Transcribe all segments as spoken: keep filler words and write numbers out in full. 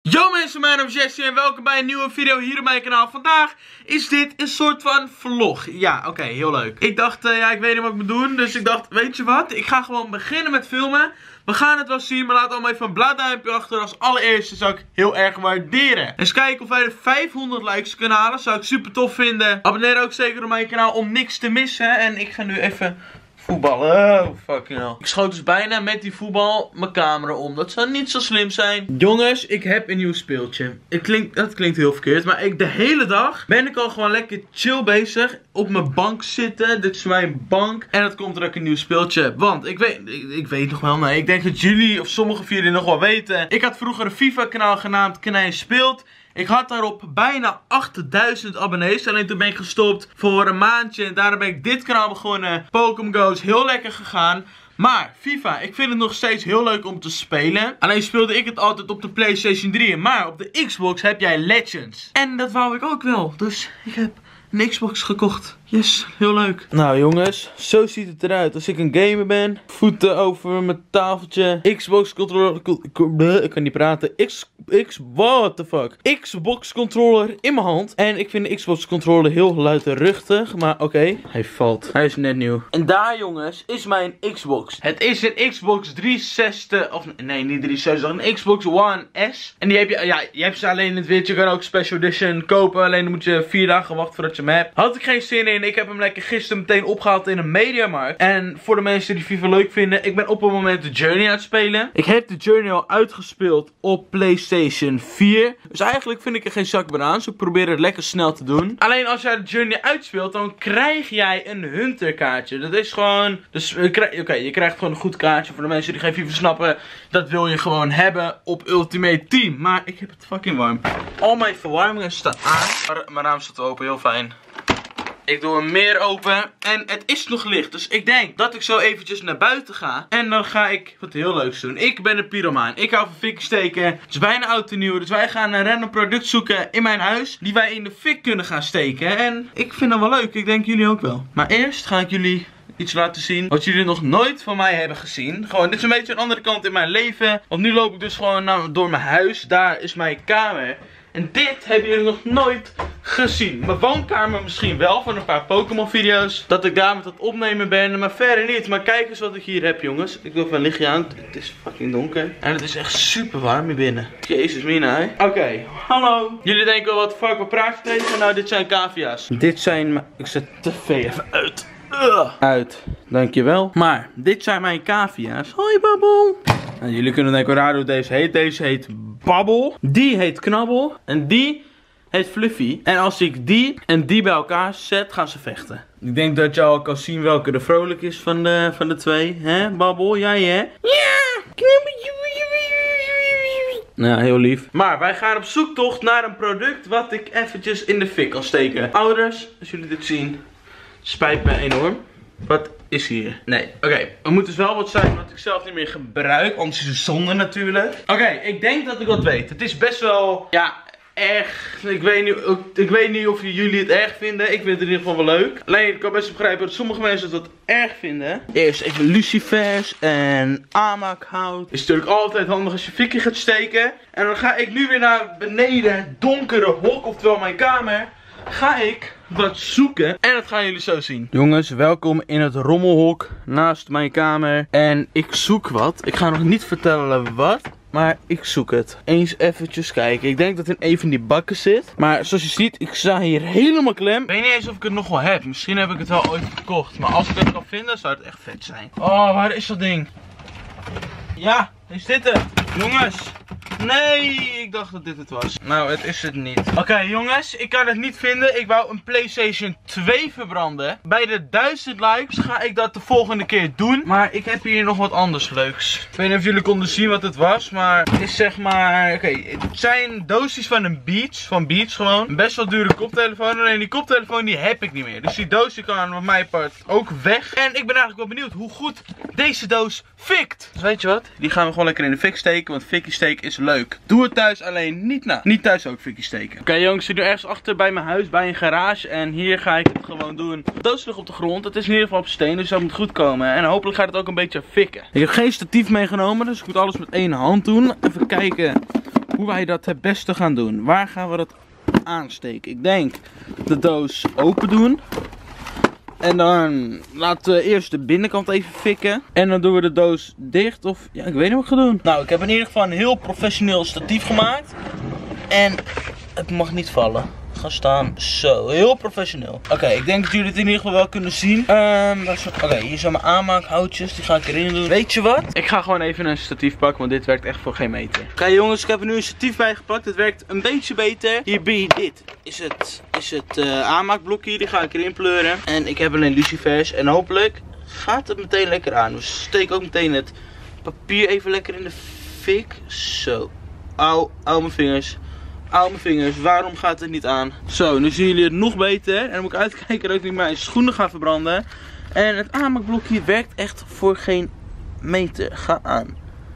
Yo mensen, mijn naam is Jesse en welkom bij een nieuwe video hier op mijn kanaal. Vandaag is dit een soort van vlog. Ja, oké, okay, heel leuk. Ik dacht, uh, ja, ik weet niet wat ik moet doen. Dus ik dacht, weet je wat? Ik ga gewoon beginnen met filmen. We gaan het wel zien, maar laat allemaal even een blauw duimpje achter. Als allereerste zou ik heel erg waarderen. Eens kijken of wij de vijfhonderd likes kunnen halen. Zou ik super tof vinden. Abonneer ook zeker op mijn kanaal om niks te missen. En ik ga nu even voetballen. Oh, fucking hell. Ik schoot dus bijna met die voetbal mijn camera om. Dat zou niet zo slim zijn. Jongens, ik heb een nieuw speeltje. Het klinkt, dat klinkt heel verkeerd. Maar ik, de hele dag ben ik al gewoon lekker chill bezig. Op mijn bank zitten. Dit is mijn bank. En dat komt er ook een nieuw speeltje heb. Want ik weet, ik, ik weet nog wel. Nee, ik denk dat jullie of sommigen van jullie nog wel weten. Ik had vroeger een FIFA kanaal genaamd Knij Speelt. Ik had daarop bijna achtduizend abonnees. Alleen toen ben ik gestopt voor een maandje. En daarom ben ik dit kanaal begonnen. Pokémon Go is heel lekker gegaan. Maar FIFA, ik vind het nog steeds heel leuk om te spelen. Alleen speelde ik het altijd op de PlayStation drie. Maar op de Xbox heb jij Legends. En dat wou ik ook wel. Dus ik heb een Xbox gekocht. Yes, heel leuk. Nou jongens, zo ziet het eruit als ik een gamer ben. Voeten over mijn tafeltje. Xbox controller. Ik kan niet praten. X, X, what the fuck. Xbox controller in mijn hand. En ik vind de Xbox controller heel luidruchtig. Maar oké, okay, hij valt. Hij is net nieuw. En daar jongens, is mijn Xbox. Het is een Xbox driehonderdzestig. Of nee, niet driehonderdzestig. Een Xbox One S. En die heb je, ja, je hebt ze alleen in het wit. Je kan ook Special Edition kopen. Alleen dan moet je vier dagen wachten voordat je hem hebt. Had ik geen zin in. Ik heb hem lekker gisteren meteen opgehaald in een Mediamarkt. En voor de mensen die FIFA leuk vinden, ik ben op het moment de Journey aan het spelen. Ik heb de Journey al uitgespeeld op PlayStation vier. Dus eigenlijk vind ik er geen zak meer aan. Dus ik probeer het lekker snel te doen. Alleen als jij de Journey uitspeelt, dan krijg jij een Hunter kaartje. Dat is gewoon... Dus, Oké, okay, je krijgt gewoon een goed kaartje. Voor de mensen die geen FIFA snappen, dat wil je gewoon hebben op Ultimate Team. Maar ik heb het fucking warm. Al mijn verwarmingen staan aan. Mijn raam staat open, heel fijn. Ik doe hem meer open en het is nog licht. Dus ik denk dat ik zo eventjes naar buiten ga. En dan ga ik wat heel leuks doen. Ik ben een pyromaan. Ik hou van fik steken. Het is bijna oud en nieuw. Dus wij gaan een random product zoeken in mijn huis. Die wij in de fik kunnen gaan steken. En ik vind dat wel leuk. Ik denk jullie ook wel. Maar eerst ga ik jullie iets laten zien wat jullie nog nooit van mij hebben gezien. Gewoon, dit is een beetje een andere kant in mijn leven. Want nu loop ik dus gewoon nou, door mijn huis. Daar is mijn kamer. En dit hebben jullie nog nooit gezien. Mijn woonkamer misschien wel, van een paar Pokémon video's. Dat ik daar met het opnemen ben, maar verder niet. Maar kijk eens wat ik hier heb jongens. Ik doe even een lichtje aan, het is fucking donker. En het is echt super warm hier binnen. Jezus mina hè. Oké, okay, hallo. Jullie denken wel wat fuck, wat praat je tegen? Nou dit zijn cavia's. Dit zijn, ik zet de tv even uit. Ugh. Uit, dankjewel. Maar dit zijn mijn cavia's. Hoi Babbel. Nou, jullie kunnen denken raar hoe deze heet. Deze heet Babbel. Die heet Knabbel. En die heet Fluffy. En als ik die en die bij elkaar zet, gaan ze vechten. Ik denk dat je al kan zien welke de vrolijk is van de, van de twee. Hè, Babbel? Jij hè? Ja! Nou, heel lief. Maar wij gaan op zoektocht naar een product wat ik eventjes in de fik kan steken. Ouders, als jullie dit zien, spijt me enorm. Wat is hier? Nee. Oké, okay. Er moet dus wel wat zijn wat ik zelf niet meer gebruik. Anders is het zonde natuurlijk. Oké, okay, ik denk dat ik wat weet. Het is best wel, ja, erg. Ik weet, niet, ik weet niet of jullie het erg vinden. Ik vind het in ieder geval wel leuk. Alleen, ik kan best begrijpen dat sommige mensen het wat erg vinden. Eerst even lucifers en amakhout. Is natuurlijk altijd handig als je fikkie gaat steken. En dan ga ik nu weer naar beneden. Donkere hok, oftewel mijn kamer. Ga ik wat zoeken en dat gaan jullie zo zien. Jongens, welkom in het rommelhok naast mijn kamer. En ik zoek wat. Ik ga nog niet vertellen wat, maar ik zoek het. Eens eventjes kijken. Ik denk dat het in een van die bakken zit. Maar zoals je ziet, ik sta hier helemaal klem. Ik weet niet eens of ik het nog wel heb. Misschien heb ik het wel ooit gekocht. Maar als ik het kan vinden, zou het echt vet zijn. Oh, waar is dat ding? Ja, is dit het? Jongens. Nee, ik dacht dat dit het was. Nou, het is het niet. Oké, okay, jongens, ik kan het niet vinden. Ik wou een PlayStation twee verbranden. Bij de duizend likes ga ik dat de volgende keer doen. Maar ik heb hier nog wat anders leuks. Ik weet niet of jullie konden zien wat het was, maar het is zeg maar... Oké, okay, het zijn doosjes van een Beats. Van Beats gewoon. Een best wel dure koptelefoon. Alleen die koptelefoon die heb ik niet meer. Dus die doos die kan van mijn part ook weg. En ik ben eigenlijk wel benieuwd hoe goed deze doos fikt. Dus weet je wat? Die gaan we gewoon lekker in de fik steken. Want fikkie steken is leuk. Doe het thuis alleen niet na. Niet thuis ook fikkie steken. Oké okay, jongens, ik zit nu ergens achter bij mijn huis. Bij een garage. En hier ga ik het gewoon doen. De doos ligt op de grond. Het is in ieder geval op steen. Dus dat moet goed komen. En hopelijk gaat het ook een beetje fikken. Ik heb geen statief meegenomen. Dus ik moet alles met één hand doen. Even kijken hoe wij dat het beste gaan doen. Waar gaan we dat aansteken? Ik denk de doos open doen. En dan laten we eerst de binnenkant even fikken. En dan doen we de doos dicht. Of ja, ik weet niet wat ik ga doen. Nou, ik heb in ieder geval een heel professioneel statief gemaakt. En het mag niet vallen. Ga staan. Zo, heel professioneel. Oké, okay, ik denk dat jullie het in ieder geval wel kunnen zien. Um, Oké, okay, hier zijn mijn aanmaakhoutjes. Die ga ik erin doen. Weet je wat? Ik ga gewoon even een statief pakken, want dit werkt echt voor geen meter. Oké okay, jongens, ik heb er nu een statief bij gepakt. Het werkt een beetje beter. Hier ben je dit. Is het, is het uh, aanmaakblokje. Die ga ik erin pleuren. En ik heb alleen lucifers. En hopelijk gaat het meteen lekker aan. Dus steek ook meteen het papier even lekker in de fik. Zo. Auw, auw mijn vingers. Auw mijn vingers, waarom gaat het niet aan? Zo, nu zien jullie het nog beter. En dan moet ik uitkijken dat ik niet mijn schoenen ga verbranden. En het aanmaakblokje werkt echt voor geen meter. Ga aan.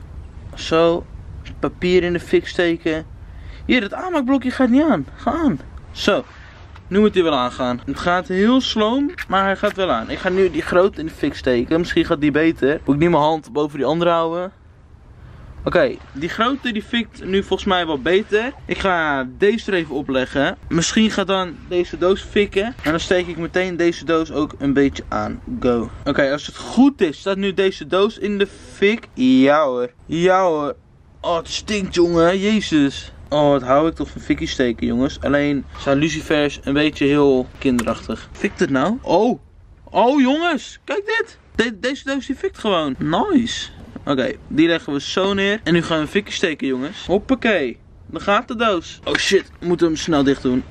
Zo, papier in de fik steken. Hier, het aanmaakblokje gaat niet aan. Ga aan. Zo, nu moet hij wel aangaan. Het gaat heel sloom, maar hij gaat wel aan. Ik ga nu die grote in de fik steken. Misschien gaat die beter. Moet ik niet mijn hand boven die andere houden. Oké, okay, die grote die fikt nu volgens mij wel beter. Ik ga deze er even opleggen. Misschien gaat dan deze doos fikken. En dan steek ik meteen deze doos ook een beetje aan. Go. Oké, okay, als het goed is, staat nu deze doos in de fik. Ja hoor. Ja hoor. Oh, het stinkt jongen. Jezus. Oh, wat hou ik toch van fikkie steken jongens. Alleen zijn lucifers een beetje heel kinderachtig. Fikt het nou? Oh. Oh jongens. Kijk dit. De deze doos die fikt gewoon. Nice. Oké, okay, die leggen we zo neer. En nu gaan we een fikje steken, jongens. Hoppakee. Dan gaat de doos. Oh shit, we moeten hem snel dicht doen.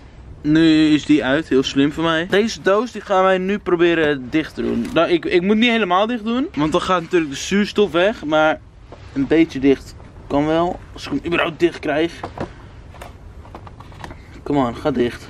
Nu is die uit, heel slim van mij. Deze doos die gaan wij nu proberen dicht te doen. Nou, ik, ik moet niet helemaal dicht doen. Want dan gaat natuurlijk de zuurstof weg. Maar een beetje dicht kan wel. Als ik hem überhaupt dicht krijg. Come on, ga dicht.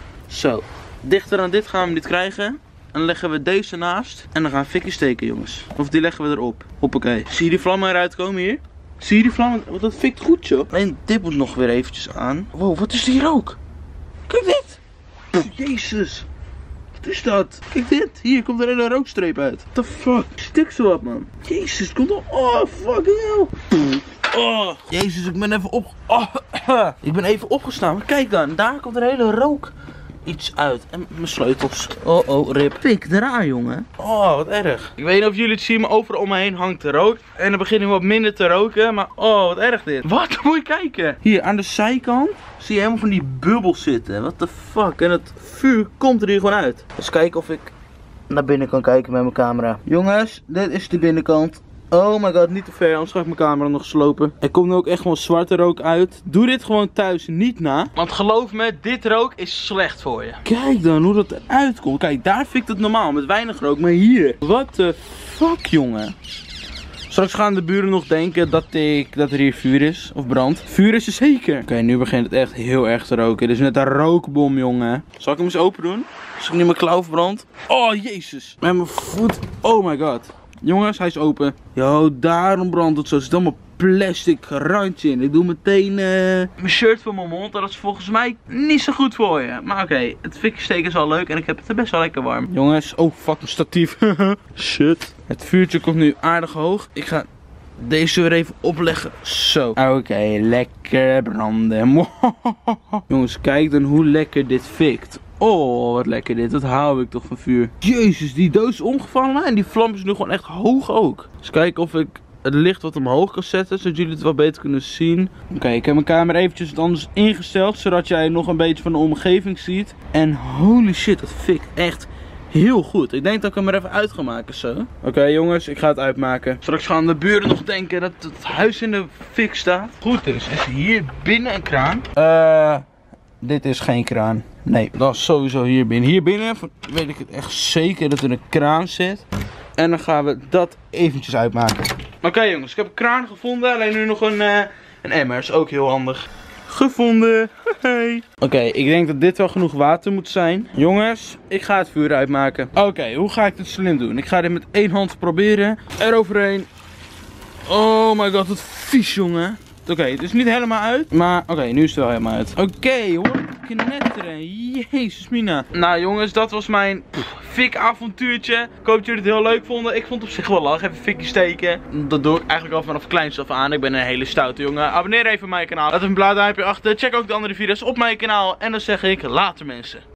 Zo. Dichter dan dit gaan we hem niet krijgen. En dan leggen we deze naast. En dan gaan we fikjes steken, jongens. Of die leggen we erop. Hoppakee. Zie je die vlammen eruit komen hier? Zie je die vlammen? Want dat fikt goed, joh. Alleen dit moet nog weer eventjes aan. Wow, wat is hier ook? Kijk dit. Pff, Jezus. Wat is dat? Kijk dit. Hier komt er een hele rookstreep uit. What the fuck? Stik zo op, man. Jezus, het komt al. Oh, fucking hell. Oh. Jezus, ik ben even op. Oh. Ik ben even opgestaan. Maar kijk dan. Daar komt er een hele rook. Iets uit. En mijn sleutels. Oh oh, rip. Pik eraan, jongen. Oh, wat erg. Ik weet niet of jullie het zien, maar overal om me heen hangt de rook. En dan begint hij wat minder te roken. Maar oh, wat erg dit. Wat? Moet je kijken. Hier, aan de zijkant zie je helemaal van die bubbels zitten. What the fuck. En het vuur komt er hier gewoon uit. Eens kijken of ik naar binnen kan kijken met mijn camera. Jongens, dit is de binnenkant. Oh my god, niet te ver, anders ga ik mijn camera nog slopen. Er komt nu ook echt gewoon zwarte rook uit. Doe dit gewoon thuis niet na. Want geloof me, dit rook is slecht voor je. Kijk dan hoe dat eruit komt. Kijk, daar fikt het normaal met weinig rook. Maar hier, what the fuck, jongen. Straks gaan de buren nog denken dat, ik, dat er hier vuur is. Of brand. Vuur is er zeker. Oké, okay, nu begint het echt heel erg te roken. Dit is net een rookbom, jongen. Zal ik hem eens open doen? Als ik nu mijn klauw verbrand. Oh, jezus. Met mijn voet. Oh my god. Jongens, hij is open. Yo, daarom brandt het zo. Er zit allemaal plastic randje in. Ik doe meteen uh, mijn shirt voor mijn mond. Dat is volgens mij niet zo goed voor je. Maar oké, okay, het fikje steken is al leuk. En ik heb het er best wel lekker warm. Jongens, oh fuck, mijn statief. Shit. Het vuurtje komt nu aardig hoog. Ik ga deze weer even opleggen. Zo. Oké, okay, lekker branden. Jongens, kijk dan hoe lekker dit fikt. Oh, wat lekker dit. Dat hou ik toch van vuur. Jezus, die doos is omgevallen. En die vlam is nu gewoon echt hoog ook. Dus kijken of ik het licht wat omhoog kan zetten. Zodat jullie het wat beter kunnen zien. Oké, okay, ik heb mijn camera eventjes wat anders ingesteld. Zodat jij nog een beetje van de omgeving ziet. En holy shit, dat fikt echt heel goed. Ik denk dat ik hem er even uit ga maken zo. Oké okay, jongens, ik ga het uitmaken. Straks gaan de buren nog denken dat het huis in de fik staat. Goed dus, is hier binnen een kraan. Eh... Uh... Dit is geen kraan. Nee, dat is sowieso hier binnen. Hier binnen weet ik het echt zeker dat er een kraan zit. En dan gaan we dat eventjes uitmaken. Oké okay, jongens, ik heb een kraan gevonden. Alleen nu nog een, uh, een emmer. Is ook heel handig. Gevonden. Hey. Oké, okay, ik denk dat dit wel genoeg water moet zijn. Jongens, ik ga het vuur uitmaken. Oké, okay, hoe ga ik dit slim doen? Ik ga dit met één hand proberen. Eroverheen. Oh my god, wat vies, jongen. Oké, okay, het is niet helemaal uit. Maar oké, okay, nu is het wel helemaal uit. Oké, okay, hoor. knetteren. Jezus mina. Nou jongens, dat was mijn fik avontuurtje. Ik hoop dat jullie het heel leuk vonden. Ik vond het op zich wel lach. Even fikje steken. Dat doe ik eigenlijk al vanaf kleins af aan. Ik ben een hele stoute jongen. Abonneer even op mijn kanaal. Laat even een blauw duimpje achter. Check ook de andere video's op mijn kanaal. En dan zeg ik later mensen.